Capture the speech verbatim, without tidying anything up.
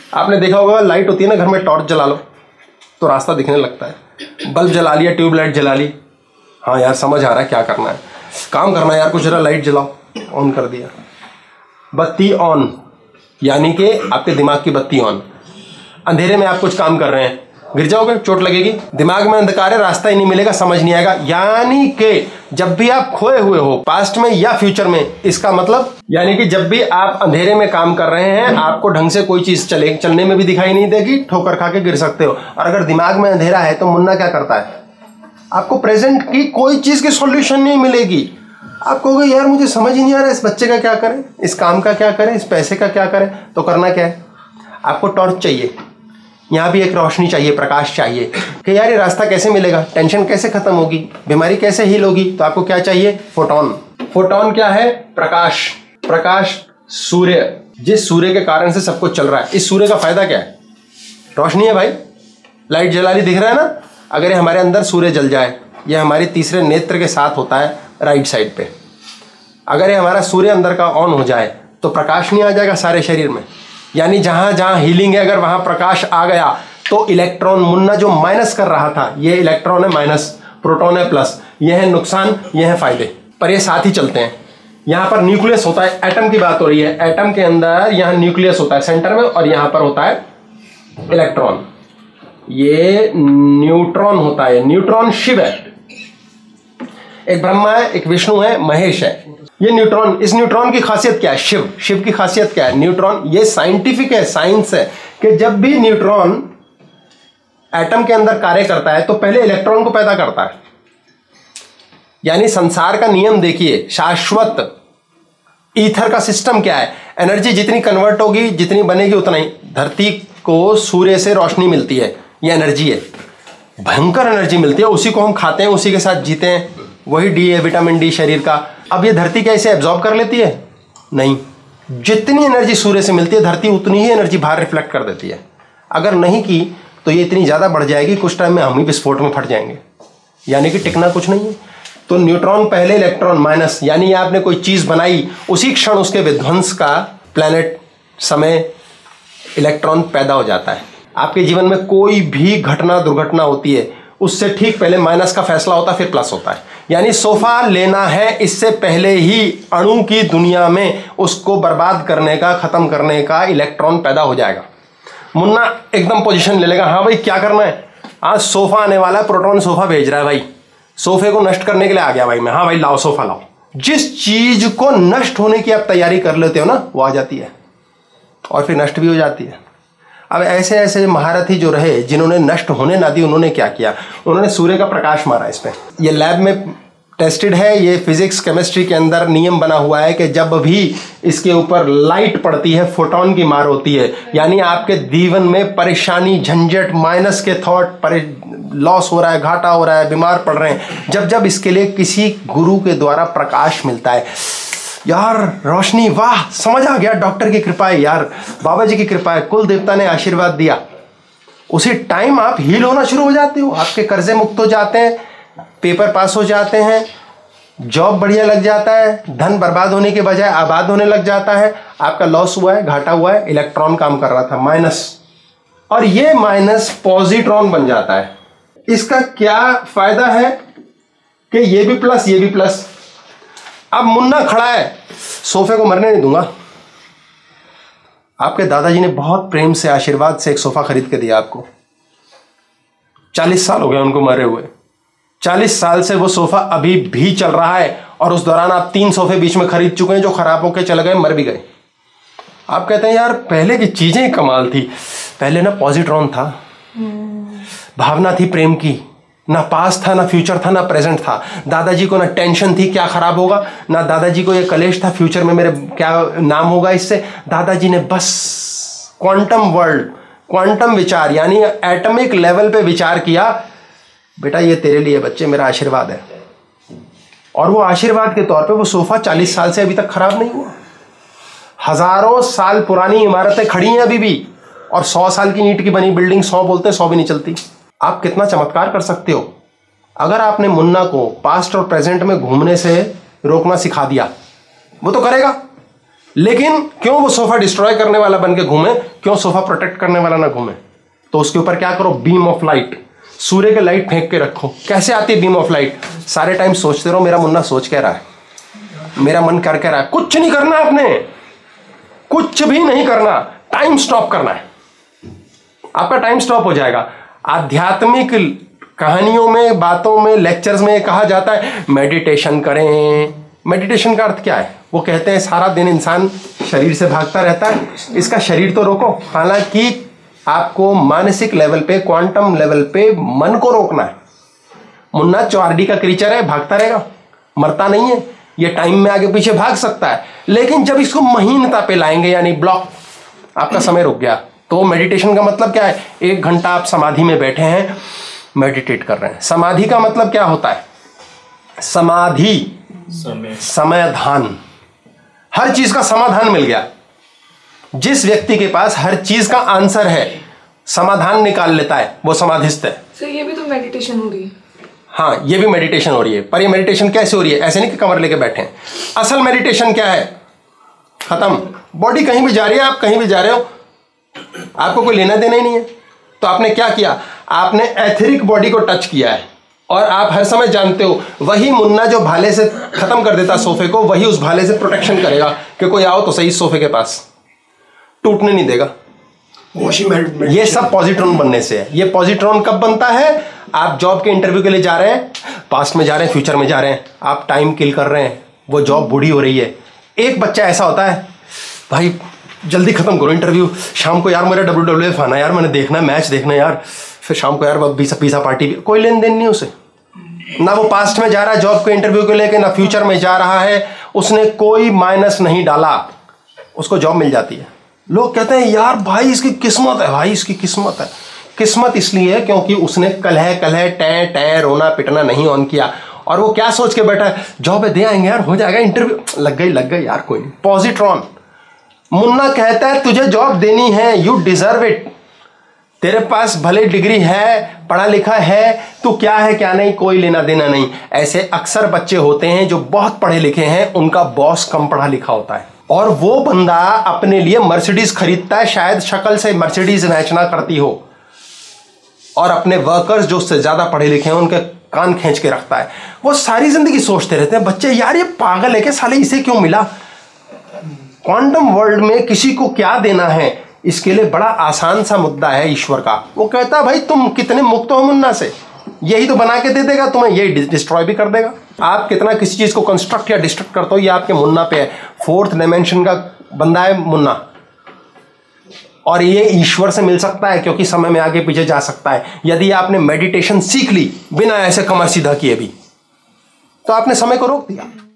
आपने देखा होगा लाइट होती है ना घर में, टॉर्च जला लो तो रास्ता दिखने लगता है। बल्ब जला लिया, ट्यूबलाइट जला ली, हाँ यार समझ आ रहा है क्या करना है, काम करना है यार, कुछ जरा लाइट जलाओ, ऑन कर दिया, बत्ती ऑन, यानी कि आपके दिमाग की बत्ती ऑन। अंधेरे में आप कुछ काम कर रहे हैं, गिर जाओगे, चोट लगेगी, दिमाग में अंधकार है, रास्ता ही नहीं मिलेगा, समझ नहीं आएगा। यानी कि जब भी आप खोए हुए हो पास्ट में या फ्यूचर में, इसका मतलब यानी कि जब भी आप अंधेरे में काम कर रहे हैं, आपको ढंग से कोई चीज चले चलने में भी दिखाई नहीं देगी, ठोकर खा के गिर सकते हो। और अगर दिमाग में अंधेरा है तो मुन्ना क्या करता है, आपको प्रेजेंट की कोई चीज की सॉल्यूशन नहीं मिलेगी। आप कहोगे यार मुझे समझ ही नहीं आ रहा, इस बच्चे का क्या करें, इस काम का क्या करें, इस पैसे का क्या करें। तो करना क्या है, आपको टॉर्च चाहिए, यहाँ भी एक रोशनी चाहिए, प्रकाश चाहिए कि यार ये रास्ता कैसे मिलेगा, टेंशन कैसे खत्म होगी, बीमारी कैसे हील होगी। तो आपको क्या चाहिए, फोटोन। फोटोन क्या है, प्रकाश। प्रकाश सूर्य, जिस सूर्य के कारण से सब कुछ चल रहा है। इस सूर्य का फायदा क्या है, रोशनी है भाई, लाइट जला ली, दिख रहा है ना। अगर ये हमारे अंदर सूर्य जल जाए, ये हमारे तीसरे नेत्र के साथ होता है राइट साइड पे, अगर ये हमारा सूर्य अंदर का ऑन हो जाए तो प्रकाश नहीं आ जाएगा सारे शरीर में, यानी जहां जहां हीलिंग है, अगर वहां प्रकाश आ गया तो इलेक्ट्रॉन, मुन्ना जो माइनस कर रहा था, ये इलेक्ट्रॉन है माइनस, प्रोटॉन है प्लस, ये है नुकसान, ये है फायदे, पर ये साथ ही चलते हैं। यहां पर न्यूक्लियस होता है, एटम की बात हो रही है, एटम के अंदर यहां न्यूक्लियस होता है सेंटर में, और यहां पर होता है इलेक्ट्रॉन, ये न्यूट्रॉन होता है। न्यूट्रॉन शिव है, एक ब्रह्मा है, एक विष्णु है, महेश है। ये न्यूट्रॉन, इस न्यूट्रॉन की खासियत क्या है, शिव, शिव की खासियत क्या है, न्यूट्रॉन। ये साइंटिफिक है, साइंस है कि जब भी न्यूट्रॉन एटम के अंदर कार्य करता है तो पहले इलेक्ट्रॉन को पैदा करता है। यानी संसार का नियम देखिए, शाश्वत ईथर का सिस्टम क्या है, एनर्जी जितनी कन्वर्ट होगी, जितनी बनेगी उतना ही। धरती को सूर्य से रोशनी मिलती है, ये एनर्जी है, भयंकर एनर्जी मिलती है, उसी को हम खाते हैं, उसी के साथ जीते हैं, वही डी है, विटामिन डी शरीर का। अब ये धरती क्या इसे एब्जॉर्ब कर लेती है, नहीं, जितनी एनर्जी सूर्य से मिलती है धरती उतनी ही एनर्जी बाहर रिफ्लेक्ट कर देती है। अगर नहीं की तो ये इतनी ज्यादा बढ़ जाएगी, कुछ टाइम में हम ही विस्फोट में फट जाएंगे, यानी कि टिकना कुछ नहीं है। तो न्यूट्रॉन पहले, इलेक्ट्रॉन माइनस, यानी आपने कोई चीज बनाई, उसी क्षण उसके विध्वंस का प्लैनेट समय इलेक्ट्रॉन पैदा हो जाता है। आपके जीवन में कोई भी घटना दुर्घटना होती है, उससे ठीक पहले माइनस का फैसला होता है, फिर प्लस होता है। यानी सोफा लेना है, इससे पहले ही अणु की दुनिया में उसको बर्बाद करने का, खत्म करने का इलेक्ट्रॉन पैदा हो जाएगा। मुन्ना एकदम पोजीशन ले लेगा, हाँ भाई क्या करना है, आज सोफा आने वाला है, प्रोटॉन सोफा भेज रहा है भाई, सोफे को नष्ट करने के लिए आ गया भाई मैं, हाँ भाई लाओ सोफा लाओ। जिस चीज को नष्ट होने की आप तैयारी कर लेते हो ना, वो आ जाती है और फिर नष्ट भी हो जाती है। अब ऐसे ऐसे महारथी जो रहे, जिन्होंने नष्ट होने ना दी, उन्होंने क्या किया, उन्होंने सूर्य का प्रकाश मारा इस पे। ये लैब में टेस्टेड है, ये फिजिक्स केमिस्ट्री के अंदर नियम बना हुआ है कि जब भी इसके ऊपर लाइट पड़ती है, फोटोन की मार होती है, यानी आपके जीवन में परेशानी, झंझट, माइनस के थॉट, लॉस हो रहा है, घाटा हो रहा है, बीमार पड़ रहे हैं, जब जब इसके लिए किसी गुरु के द्वारा प्रकाश मिलता है, यार रोशनी, वाह समझ आ गया, डॉक्टर की कृपा है यार, बाबा जी की कृपा है, कुल देवता ने आशीर्वाद दिया, उसी टाइम आप हील होना शुरू हो जाते हो, आपके कर्जे मुक्त हो जाते हैं, पेपर पास हो जाते हैं, जॉब बढ़िया लग जाता है, धन बर्बाद होने के बजाय आबाद होने लग जाता है। आपका लॉस हुआ है, घाटा हुआ है, इलेक्ट्रॉन काम कर रहा था माइनस, और ये माइनस पॉजिट्रॉन बन जाता है। इसका क्या फायदा है कि ये भी प्लस, ये भी प्लस। अब मुन्ना खड़ा है, सोफे को मरने नहीं दूंगा। आपके दादाजी ने बहुत प्रेम से, आशीर्वाद से एक सोफा खरीद के दिया आपको, चालीस साल हो गए उनको मरे हुए, चालीस साल से वो सोफा अभी भी चल रहा है, और उस दौरान आप तीन सोफे बीच में खरीद चुके हैं जो खराब होकर चले गए, मर भी गए। आप कहते हैं यार पहले की चीजें ही कमाल थी, पहले ना पॉजिट्रॉन था, भावना थी प्रेम की, ना पास था, ना फ्यूचर था, ना प्रेजेंट था। दादाजी को ना टेंशन थी क्या खराब होगा, ना दादाजी को ये कलेश था फ्यूचर में मेरे क्या नाम होगा इससे। दादाजी ने बस क्वांटम वर्ल्ड, क्वांटम विचार, यानी एटॉमिक लेवल पे विचार किया, बेटा ये तेरे लिए बच्चे मेरा आशीर्वाद है। और वो आशीर्वाद के तौर पे वो सोफा चालीस साल से अभी तक खराब नहीं हुआ। हजारों साल पुरानी इमारतें खड़ी हैं अभी भी, और सौ साल की ईंट की बनी बिल्डिंग सौ बोलते हैं, सौ भी नहीं चलती। आप कितना चमत्कार कर सकते हो अगर आपने मुन्ना को पास्ट और प्रेजेंट में घूमने से रोकना सिखा दिया, वो तो करेगा, लेकिन क्यों वो सोफा डिस्ट्रॉय करने वाला बन के घूमे, क्यों सोफा प्रोटेक्ट करने वाला ना घूमे? तो उसके ऊपर क्या करो, बीम ऑफ लाइट, सूर्य के लाइट फेंक के रखो। कैसे आती है बीम ऑफ लाइट? सारे टाइम सोचते रहो मेरा मुन्ना सोच क्या रहा है, मेरा मन कर क्या रहा है। कुछ नहीं करना आपने, कुछ भी नहीं करना, टाइम स्टॉप करना है, आपका टाइम स्टॉप हो जाएगा। आध्यात्मिक कहानियों में, बातों में, लेक्चर्स में कहा जाता है मेडिटेशन करें। मेडिटेशन का अर्थ क्या है? वो कहते हैं सारा दिन इंसान शरीर से भागता रहता है, इसका शरीर तो रोको। हालांकि आपको मानसिक लेवल पे, क्वांटम लेवल पे मन को रोकना है। मुन्ना चार डी का क्रीचर है, भागता रहेगा, मरता नहीं है, ये टाइम में आगे पीछे भाग सकता है, लेकिन जब इसको महीनता पे लाएंगे यानी ब्लॉक, आपका समय रुक गया। तो मेडिटेशन का मतलब क्या है? एक घंटा आप समाधि में बैठे हैं, मेडिटेट कर रहे हैं। समाधि का मतलब क्या होता है? समाधि समय समाधान, हर चीज का समाधान मिल गया। जिस व्यक्ति के पास हर चीज का आंसर है, समाधान निकाल लेता है, वो समाधिस्थ है। सर ये भी तो मेडिटेशन हो रही है। हाँ, ये भी मेडिटेशन हो रही है, पर ये मेडिटेशन कैसे हो रही है? ऐसे नहीं कि कमर लेके बैठे हैं। असल मेडिटेशन क्या है? खत्म, बॉडी कहीं भी जा रही है, आप कहीं भी जा रहे हो, आपको कोई लेना देना ही नहीं है। तो आपने क्या किया? आपने एथेरिक बॉडी को टच किया है, और आप हर समय जानते हो वही मुन्ना जो भाले से खत्म कर देता सोफे को, वही उस भाले से प्रोटेक्शन करेगा कि कोई आओ तो सही सोफे के पास, टूटने नहीं देगा। ये सब पॉजिट्रॉन बनने से है। ये पॉजिट्रॉन कब बनता है? आप जॉब के इंटरव्यू के लिए जा रहे हैं, पास्ट में जा रहे हैं, फ्यूचर में जा रहे हैं, आप टाइम किल कर रहे हैं, वो जॉब बूढ़ी हो रही है। एक बच्चा ऐसा होता है, भाई जल्दी खत्म करो इंटरव्यू, शाम को यार मेरा डब्ल्यू डब्ल्यू एफ आना यार, मैंने देखना है, मैच देखना है यार, फिर शाम को यार पिज़्ज़ा पिज़्ज़ा पार्टी भी। कोई लेन देन नहीं उसे, ना वो पास्ट में जा रहा है जॉब के इंटरव्यू को लेके, ना फ्यूचर में जा रहा है, उसने कोई माइनस नहीं डाला, उसको जॉब मिल जाती है। लोग कहते हैं यार भाई इसकी किस्मत है, भाई इसकी किस्मत है। किस्मत इसलिए है क्योंकि उसने कलह कलह टै टै रोना पिटना नहीं ऑन किया, और वो क्या सोच के बैठा है, जॉब दे आएंगे यार, हो जाएगा, इंटरव्यू लग गई लग गई यार, कोई नहीं। पॉजिट्रॉन मुन्ना कहता है तुझे जॉब देनी है, यू डिजर्व इट। तेरे पास भले डिग्री है, पढ़ा लिखा है, तो क्या है क्या नहीं कोई लेना देना नहीं। ऐसे अक्सर बच्चे होते हैं जो बहुत पढ़े लिखे हैं, उनका बॉस कम पढ़ा लिखा होता है, और वो बंदा अपने लिए मर्सिडीज खरीदता है, शायद शक्ल से मर्सिडीज मैच ना करती हो, और अपने वर्कर्स जो उससे ज्यादा पढ़े लिखे हैं उनके कान खींच के रखता है। वो सारी जिंदगी सोचते रहते हैं बच्चे, यार ये पागल है कि साले इसे क्यों मिला। क्वांटम वर्ल्ड में किसी को क्या देना है, इसके लिए बड़ा आसान सा मुद्दा है ईश्वर का। वो कहता है भाई तुम कितने मुक्त हो मुन्ना से, यही तो बना के दे देगा तुम्हें, यही डिस्ट्रॉय भी कर देगा। आप कितना किसी चीज को कंस्ट्रक्ट या डिस्ट्रक्ट करते हो, ये आपके मुन्ना पे है। फोर्थ डायमेंशन का बंदा है मुन्ना, और ये ईश्वर से मिल सकता है क्योंकि समय में आगे पीछे जा सकता है। यदि आपने मेडिटेशन सीख ली बिना ऐसे कमर सीधा किए भी, तो आपने समय को रोक दिया।